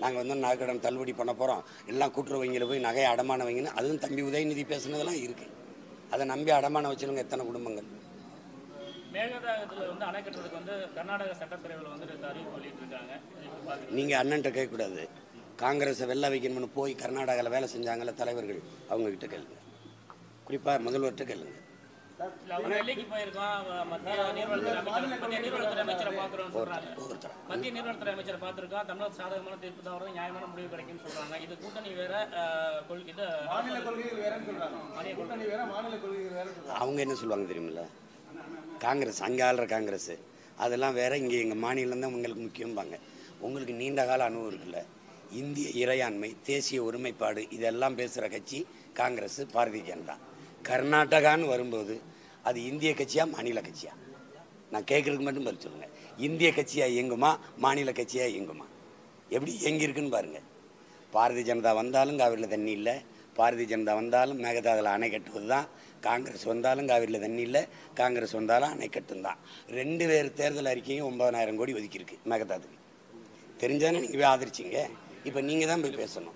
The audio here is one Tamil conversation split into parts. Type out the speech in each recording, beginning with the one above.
நாங்கள் வந்து நகைக்கடன் தள்ளுபடி பண்ண போகிறோம், எல்லாம் கூட்டுறவு வங்கியில் போய் நகையை அடமான வைங்கன்னு அதுவும் தம்பி உதயநிதி பேசுனதெல்லாம் இருக்குது. அதை நம்பி அடமான வச்சுருங்க எத்தனை குடும்பங்கள். மேகதாதுல வந்து அணை கட்டுறதுக்கு வந்து கர்நாடக சட்டப்பேரவையில் வந்து அறிவிப்பு வெளியிட்டிருக்காங்க. நீங்கள் அண்ணன்ட்ட கேட்கக்கூடாது. காங்கிரஸை வெள்ள வைக்கணும்னு போய் கர்நாடகாவில் வேலை செஞ்சாங்கல்ல தலைவர்கள், அவங்கக்கிட்ட கேளுங்க. குறிப்பாக முதல்வர்கிட்ட கேளுங்க. டெல்லிக்கு போயிருக்கோம், மத்திய நீர்வளத்துறை அமைச்சரை பார்க்குறோம்னு சொல்றாங்க. மத்திய நீர்வளத்துறை அமைச்சரை பார்த்துருக்கோம், தமிழக சாதகமான தீர்ப்பு தான் வரும், நியாயமான முடிவு கிடைக்கும்னு சொல்றாங்க. இது கூட்டணி வேற, இது மாநில கொள்கைகள் வேறன்னு சொல்றாங்க. கூட்டணி வேற, மாநில கொள்கைகள் வேற. அவங்க என்ன சொல்லுவாங்க தெரியுமில்ல, காங்கிரஸ் அங்கே ஆளுற காங்கிரஸ் அதெல்லாம் வேற, இங்கே எங்கள் மாநிலம் தான் உங்களுக்கு முக்கியம்பாங்க. உங்களுக்கு நீண்ட கால அனுபவம் இருக்குல்ல, இந்திய இறையாண்மை, தேசிய ஒருமைப்பாடு இதெல்லாம் பேசுகிற கட்சி காங்கிரஸ், பாரதிய ஜனதா. கர்நாடகான்னு வரும்போது அது இந்திய கட்சியா மாநில கட்சியா? நான் கேட்குறதுக்கு மட்டும் பதில் சொல்லுங்கள். இந்திய கட்சியாக இயங்குமா, மாநில கட்சியாக இயங்குமா? எப்படி இயங்கியிருக்குன்னு பாருங்கள். பாரதிய ஜனதா வந்தாலும் காவிரியில் தண்ணி இல்லை, பாரதிய ஜனதா வந்தாலும் மேகதாதுல அணை கட்டுவது தான், காங்கிரஸ் வந்தாலும் காவிரியில் தண்ணி இல்லை, காங்கிரஸ் வந்தாலும் அணை கட்டும் தான். 2 பேர் தேர்தல் அறிக்கையும் 9,000 கோடி ஒதுக்கியிருக்கு மேகதாதுக்கு. தெரிஞ்சானே நீங்கள் போய் ஆதரிச்சிங்க. இப்போ நீங்கள் தான் போய் பேசணும்.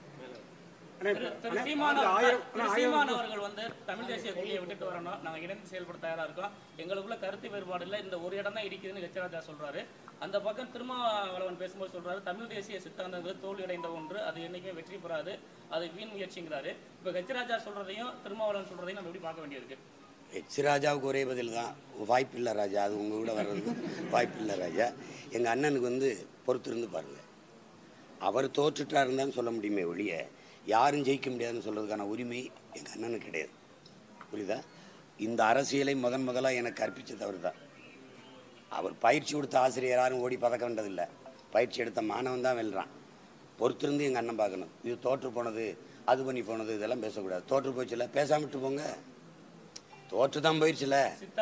சீமான் அவர்கள் வந்து தமிழ் தேசிய கொள்கையை விட்டுட்டு வரணும், நாங்கள் இணைந்து செயல்பட தயாராக இருக்கோம், எங்களுக்குள்ள கருத்து வேறுபாடு இல்லை, இந்த ஒரு இடம் தான் இடிக்குதுன்னு ஹெச்ராஜா சொல்றாரு. அந்த பக்கம் திருமாவளவன் பேசும்போது சொல்றாரு, தமிழ் தேசிய சித்தாந்தங்கள் தோல்வியடைந்த ஒன்று, அது என்னைக்குமே வெற்றி பெறாது, அது வீண் முயற்சிங்கிறாரு. இப்போ ஹெச்ராஜா சொல்றதையும் திருமாவளவன் சொல்றதையும் நம்ம எப்படி பார்க்க வேண்டியிருக்கு? ஹெச்ராஜாவுக்கு ஒரே பதில் தான், வாய்ப்பில்லை ராஜா, அது உங்கள் கூட வர்றதுக்கு வாய்ப்பில்லை ராஜா. எங்கள் அண்ணனுக்கு வந்து பொறுத்திருந்து பாருங்கள். அவர் தோற்றுட்டாருந்தான்னு சொல்ல முடியுமே ஒழிய யாரும் ஜெயிக்க முடியாதுன்னு சொல்கிறதுக்கான உரிமை எங்கள் அண்ணனுக்கு கிடையாது. புரியுதா? இந்த அரசியலை முதலாக எனக்கு கற்பித்தது அவர் தான். அவர் பயிற்சி கொடுத்த ஆசிரியர் யாரும் ஓடி பதக்க வேண்டதில்லை, பயிற்சி எடுத்த மாணவன் தான் வெல்றான். பொறுத்திருந்து எங்கள் அண்ணன் பார்க்கணும். இது தோற்று போனது, அது பண்ணி போனது, இதெல்லாம் பேசக்கூடாது. தோற்று போச்சுல, பேசாமட்டு போங்க. தோற்று தான் போயிடுச்சுல.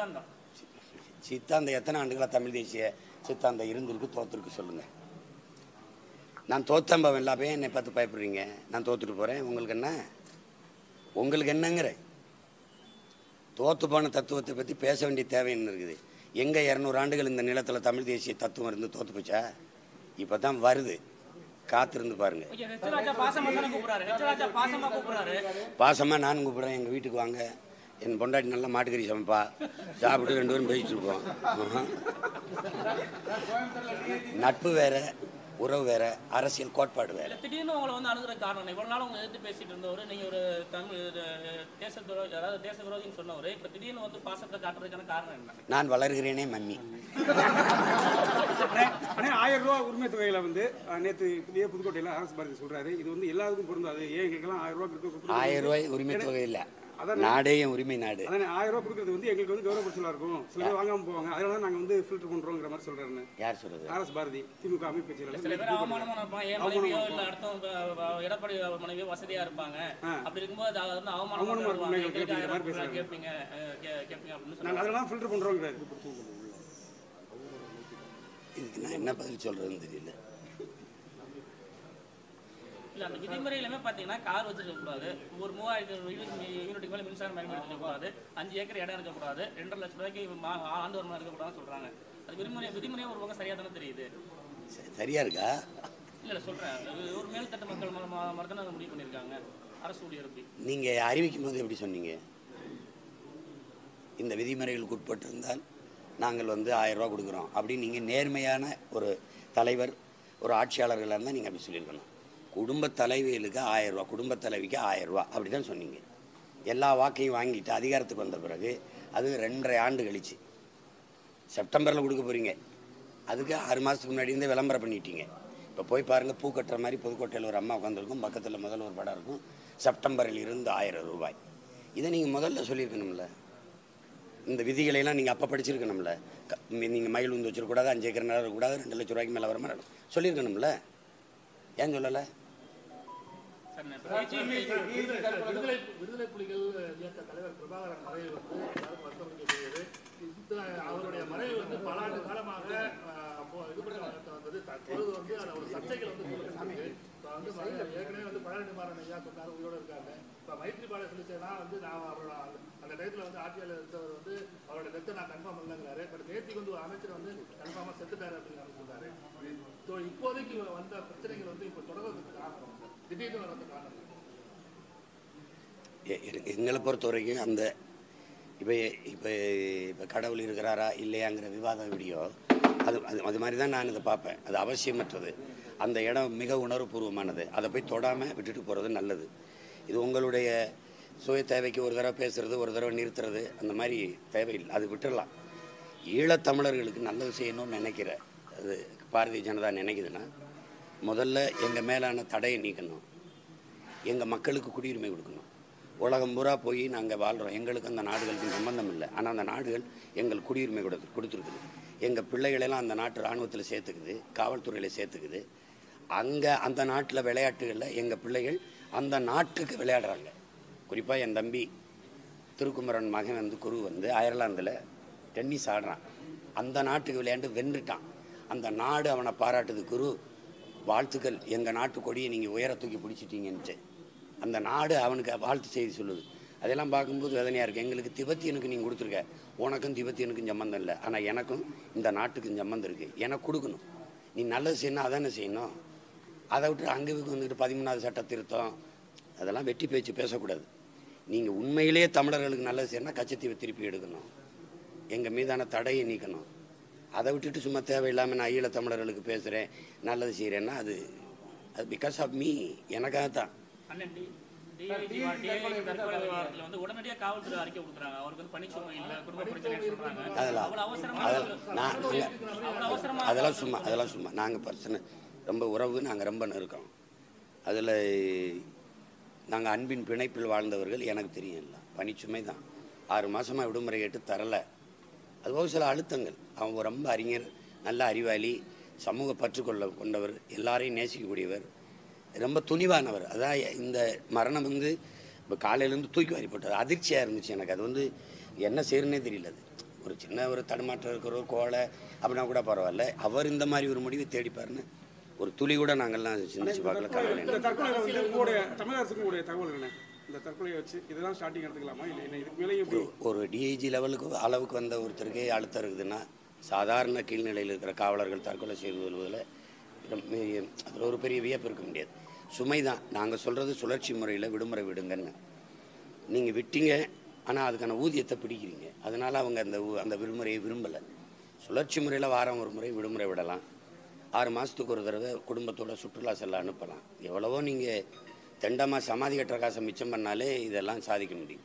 சித்தாந்தம் எத்தனை ஆண்டுகளாக தமிழ் தேசிய சித்தாந்தம் இருந்திருக்கு, தோற்றுருக்கு சொல்லுங்கள். நான் தோத்தம்பவன் எல்லா போய் என்னை பார்த்து பயப்படுறீங்க, நான் தோத்துட்டு போகிறேன், உங்களுக்கு என்னங்கிற தோற்று போன தத்துவத்தை பற்றி பேச வேண்டிய தேவைன்னு இருக்குது. எங்கே 200 ஆண்டுகள் இந்த நிலத்தில் தமிழ் தேசிய தத்துவம் இருந்து தோற்று போச்சா? இப்போ தான் வருது, காத்திருந்து பாருங்க. பாசமாக நானும் கூப்பிட்றேன், எங்கள் வீட்டுக்கு வாங்க, என் பொண்டாட்டி நல்லா மாட்டுக்கறி சமைப்பா, சாப்பிட்டு 2 பேரும் பேசிட்டு இருப்போம். நட்பு வேற, உறவு வேற, அரசியல் கோட்பாடு வேற. திடீர்னு உங்களை வந்து அணுகிற காரணம், இவ்வளவு நாள் உங்களை எதிர்த்து பேசிட்டு இருந்தவர், நீங்க ஒரு தமிழ் தேச துரோகி, அதாவது தேச விரோதின்னு சொன்னவர், இப்ப திடீர்னு வந்து பாசத்தை காட்டுறதுக்கான காரணம் என்ன? நான் வளர்கிறேனே மம்மி. 1000 ரூபா உரிமை தொகையில வந்து நேற்று புதுக்கோட்டையில் அரசு பாரதி சொல்றாரு, இது வந்து எல்லாருக்கும் பொருந்தாது, ஏன் எங்களுக்கெல்லாம் 1000 ரூபாய் 1000 ரூபாய் உரிமை தொகை இல்லை, நாடே உரிமை நாடு. அதான் 1000 ரூபாய் கொடுக்கறது வந்து எங்களுக்கு வந்து கௌரவப்படுத்தலா இருக்கும், சில பேர் வாங்காம போவாங்க, அதனால நாங்க வந்து ஃபில்டர் பண்றோங்கிற மாதிரி சொல்றாரு. யார் சொல்றது? அரசு பாரதி, திமுக அமைப்பு செயலாளர். சில பேர் அவமானமா இருப்பாங்க, ஏன் மனைவியோ இல்ல அடுத்த எடப்பாடி மனைவியோ வசதியா இருப்பாங்க, அப்படி இருக்கும்போது அது வந்து அவமானமா கேட்பீங்க அப்படின்னு நாங்க அதெல்லாம் ஃபில்டர் பண்றோங்கிறாரு. இதுக்கு நான் என்ன பதில் சொல்றதுன்னு தெரியல. இல்லை, அந்த விதிமுறையிலுமே பார்த்தீங்கன்னா கார் வச்சுருக்க கூடாது, ஒரு 3000 யூனிட்டுக்கு மேலே மின்சாரம் பயன்படுத்தக்கூடாது, 5 ஏக்கர் இடம் இருக்கக்கூடாது, 2.5 லட்சம் ரூபாய்க்கு ஆண்டு வருமானம் இருக்கக்கூடாதுன்னு சொல்கிறாங்க. அது விதிமுறையும் ஒரு பக்கம் சரியாக தானே தெரியுது. சரியா இருக்கா? இல்லை சொல்கிறேன், ஒரு மேல்தட்டு மக்கள் மட்டும் அதை முடிவு பண்ணியிருக்காங்க அரசு ஊழியர். எப்படி நீங்கள் அறிவிக்கும் போது எப்படி சொன்னீங்க? இந்த விதிமுறைகளுக்கு உட்பட்டிருந்தால் நாங்கள் வந்து 1000 ரூபா கொடுக்குறோம் அப்படின்னு நீங்கள் நேர்மையான ஒரு தலைவர், ஒரு ஆட்சியாளர்களாக இருந்தால் நீங்கள் அப்படி சொல்லியிருக்கணும். குடும்ப தலைவிகளுக்கு 1000 ரூபா, குடும்ப தலைவிக்கு 1000 ரூபா அப்படி தான் சொன்னீங்க. எல்லா வாக்கையும் வாங்கிட்டு அதிகாரத்துக்கு வந்த பிறகு அது 2.5 ஆண்டு கழிச்சு செப்டம்பரில் கொடுக்க போகிறீங்க. அதுக்கு 6 மாதத்துக்கு முன்னாடி இருந்தே விளம்பரம் பண்ணிட்டீங்க. இப்போ போய் பாருங்கள், பூ கட்டுற மாதிரி புதுக்கோட்டையில் ஒரு அம்மா உட்காந்துருக்கும், பக்கத்தில் முதல்ல ஒரு படம் இருக்கும், செப்டம்பரில் இருந்து 1000 ரூபாய். இதை நீங்கள் முதல்ல சொல்லியிருக்கணும்ல. இந்த விதிகளையெல்லாம் நீங்கள் அப்போ படிச்சிருக்கணும்ல. நீங்கள் மயில் வந்து வச்சிருக்கூடாது, 5 ஏக்கர் நிலம் இருக்கக்கூடாது, 2 லட்சம் ரூபாய்க்கு மேலே வர மாதிரி சொல்லியிருக்கணும்ல. ஏன் சொல்லலை? விடுதலை புலிகள் இயக்க தலைவர் பிரபாகரன் மறைவு வந்து எல்லாரும் வருத்தப்படுகிறது. அவருடைய மறைவு வந்து பல ஆண்டு காலமாக வந்தது. தற்பொழுது வந்து அது ஒரு சர்ச்சைகள் வந்து கொடுத்துருக்கு. இப்போ வந்து ஏற்கனவே வந்து பழனி நிவாரண ஐயா சொன்னார், உயிரோடு இருக்காங்க. இப்போ மைத்ரிபால சிறிசேனா வந்து நான் அவரோட அந்த டயத்தில் வந்து ஆட்சியாளர் இருந்தவர் வந்து அவரோட டெத்தை நான் கன்ஃபார்ம் பண்ணலங்கிறாரு. பட் நேற்றுக்கு வந்து ஒரு அமைச்சர் வந்து கன்ஃபார்மாக செத்துட்டாரு அப்படின்னு சொன்னாரு. இப்போதைக்கு வந்த பிரச்சனைகள் வந்து இப்போ தொடர்ந்து திடீர்னு வரது காரணம் எங்களை பொறுத்த வரைக்கும் அந்த இப்போ இப்போ இப்போ கடவுள் இருக்கிறாரா இல்லையாங்கிற விவாத வீடியோ அது மாதிரி தான் நான் இதை பார்ப்பேன். அது அவசியமற்றது. அந்த இடம் மிக உணர்வுபூர்வமானது. அதை போய் தொடாமல் விட்டுட்டு போகிறது நல்லது. இது உங்களுடைய சுய தேவைக்கு ஒரு தடவை பேசுகிறது, ஒரு தடவை நிறுத்துறது, அந்த மாதிரி தேவையில்லை. அது விட்டுடலாம். ஈழத்தமிழர்களுக்கு நல்லது செய்யணும்னு நினைக்கிற அது பாரதிய ஜனதா நினைக்குதுன்னா முதல்ல எங்கள் மேலான தடையை நீக்கணும், எங்கள் மக்களுக்கு குடியுரிமை கொடுக்கணும். உலகம் பூரா போய் நாங்கள் வாழ்கிறோம், எங்களுக்கு அந்த நாடுகளுக்கு சம்பந்தம் இல்லை. ஆனால் அந்த நாடுகள் எங்கள் குடியுரிமை கொடுத்துருக்குது. எங்கள் பிள்ளைகளெல்லாம் அந்த நாட்டு இராணுவத்தில் சேர்த்துக்குது, காவல்துறையில் சேர்த்துக்குது. அங்கே அந்த நாட்டில் விளையாட்டுகளில் எங்கள் பிள்ளைகள் அந்த நாட்டுக்கு விளையாடுறாங்க. குறிப்பாக என் தம்பி திருக்குமரன் மகன் வந்து குரு வந்து அயர்லாந்தில் டென்னிஸ் ஆடுறான். அந்த நாட்டுக்கு விளையாண்டு வென்றுட்டான். அந்த நாடு அவனை பாராட்டுது, குரு வாழ்த்துக்கள், எங்கள் நாட்டு கொடியை நீங்கள் உயர தூக்கி பிடிச்சிட்டீங்கன்ட்டு அந்த நாடு அவனுக்கு வாழ்த்து செய்தி சொல்லுது. அதெல்லாம் பார்க்கும்போது வேதனையாக இருக்குது. எங்களுக்கு திபெத்தியனுக்கு நீங்கள் கொடுத்துருக்க, உனக்கும் திபெத்தியனுக்கும் சம்மந்தம் இல்லை, ஆனால் எனக்கும் இந்த நாட்டுக்கும் சம்மந்தம் இருக்குது, எனக்கு கொடுக்கணும். நீ நல்லது செய்யணும், அதானே செய்யணும். அதை விட்டு அங்கே வந்துக்கிட்டு 13வது சட்ட திருத்தம் அதெல்லாம் வெட்டி பேச்சு பேசக்கூடாது. நீங்கள் உண்மையிலேயே தமிழர்களுக்கு நல்லது செய்யணும்னா கச்சத்தீவை திருப்பி எடுக்கணும், எங்கள் மீதான தடையை நீக்கணும். அதை விட்டுட்டு சும்மா தேவையில்லாமல் நான் ஈழ தமிழர்களுக்கு பேசுகிறேன், நல்லது செய்கிறேன்னா அது பிகாஸ் ஆஃப் மீ, எனக்காக தான். உடனடியாக காவல்துறை அறிக்கை கொடுக்குறாங்க. அவருக்கு வந்து பணிச்சுமை இல்லை, குடும்ப பிரச்சனை சொல்றாங்க. அதெல்லாம் சும்மா நாங்கள் பர்சனை ரொம்ப உறவு, நாங்கள் ரொம்ப நெருக்கம். அதில் நாங்கள் அன்பின் பிணைப்பில் வாழ்ந்தவர்கள், எனக்கு தெரியும். இல்லை பணிச்சுமை தான். 6 மாதமாக விடுமுறை கேட்டு தரலை. அதுபோக சில அழுத்தங்கள். அவங்க ரொம்ப அறிஞர், நல்ல அறிவாளி, சமூக கொண்டவர், எல்லாரையும் நேசிக்கக்கூடியவர், ரொம்ப துணிவானவர். அதான் இந்த மரணம் வந்து இப்போ காலையிலேருந்து தூக்கி வாரி போட்டது அதிர்ச்சியாக இருந்துச்சு எனக்கு. அது வந்து என்ன செய்யறதுனே தெரியல. அது ஒரு சின்ன ஒரு தடுமாற்றம் இருக்கிற ஒரு கோலை அப்படின்னா கூட பரவாயில்ல, அவர் இந்த மாதிரி ஒரு முடிவை தேடிப்பாருன்னு ஒரு துளி கூட நாங்கள்லாம் சிந்திச்சு பார்க்கல. ஒரு டிஐஜி அளவுக்கு வந்த ஒருத்தருக்கே அழுத்தம் இருக்குதுன்னா சாதாரண கீழ்நிலையில் இருக்கிற காவலர்கள் தற்கொலை செய்து கொள்வதில் அதில் ஒரு பெரிய வியப்பு இருக்க முடியாது. சுமை தான். நாங்கள் சொல்கிறது சுழற்சி முறையில் விடுமுறை விடுங்கன்னு. நீங்கள் விட்டீங்க, ஆனால் அதுக்கான ஊதியத்தை பிடிக்கிறீங்க. அதனால் அவங்க அந்த விடுமுறையை விரும்பலை. சுழற்சி முறையில் வாரம் ஒரு முறை விடுமுறை விடலாம். 6 மாதத்துக்கு ஒரு தடவை குடும்பத்தோட சுற்றுலா செல்ல அனுப்பலாம். எவ்வளவோ நீங்கள் தெண்டமாக சமாதி கட்டுற காசை மிச்சம் பண்ணாலே இதெல்லாம் சாதிக்க முடியும்.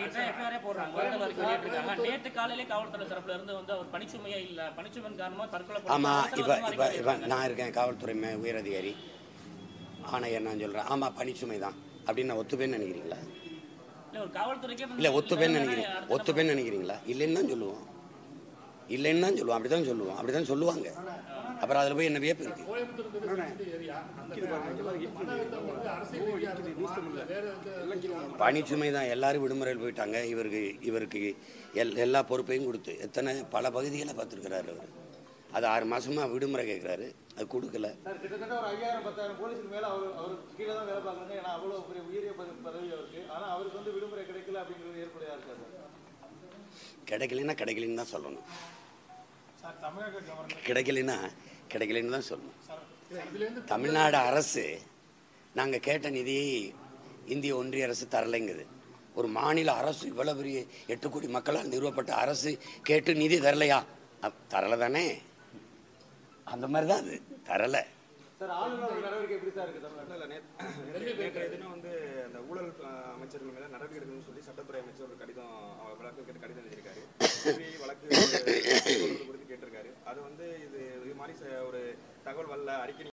ஆமாம், இப்போ நான் இருக்கேன் காவல்துறை உயர் அதிகாரி, ஆணையர், நான் சொல்கிறேன் ஆமாம் பணிச்சுமை தான் அப்படின்னு நான் ஒத்துப்பேன்னு நினைக்கிறீங்களா? இல்லை ஒத்துப்பேன்னு நினைக்கிறீங்களா? இல்லைன்னு தான் சொல்லுவோம். அப்படி தான் சொல்லுவாங்க. அப்புறம் அதில் போய் என்ன வியப்பு இருக்கு? பணிச்சுமை தான். எல்லாரும் விடுமுறையில் போயிட்டாங்க. இவருக்கு எல்லா பொறுப்பையும் கொடுத்து பல பகுதிகளை பார்த்துருக்கிறாரு அவர். அது 6 மாசமாக விடுமுறை கேட்குறாரு, அது கொடுக்கல. கிட்டத்தட்ட ஒரு 5000-10,000 போலீஸுக்கு மேலே அவருக்கு கீழே தான் வேலை பார்க்குறாங்க. ஏன்னா அவ்வளோ பெரிய உயரிய பதவி அவருக்கு. ஆனால் அவருக்கு வந்து விடுமுறை கிடைக்கல அப்படிங்கிறது ஏற்படையாக இருக்காது. கிடைக்கலன்னு தான் சொல்லணும். கிடைக்கலன்னு தான் சொல்லணும். தமிழ்நாடு அரசு நாங்கள் கேட்ட நிதியை இந்திய ஒன்றிய அரசு தரலைங்குது. ஒரு மாநில அரசு இவ்வளோ பெரிய 8 கோடி மக்களால் நிறுவப்பட்ட அரசு கேட்டு நிதி தரலையா? தரலை தானே. அந்த மாதிரி தான் அது தரலை. சார், ஆளுநர் நடவடிக்கை எப்படி சார் இருக்குது தமிழ்நாட்டில்? நேற்றைய தினம் வந்து அந்த ஊழல் அமைச்சர்கள் மேலே நடவடிக்கை எடுக்கணும்னு சொல்லி சட்டத்துறை அமைச்சர் ஒரு கடிதம் கடிதம் எழுதியிருக்காரு. வழக்கு கொடுத்து கேட்டிருக்காரு. அது வந்து இது மாதிரி ஒரு தகவல் வரல, அறிக்கை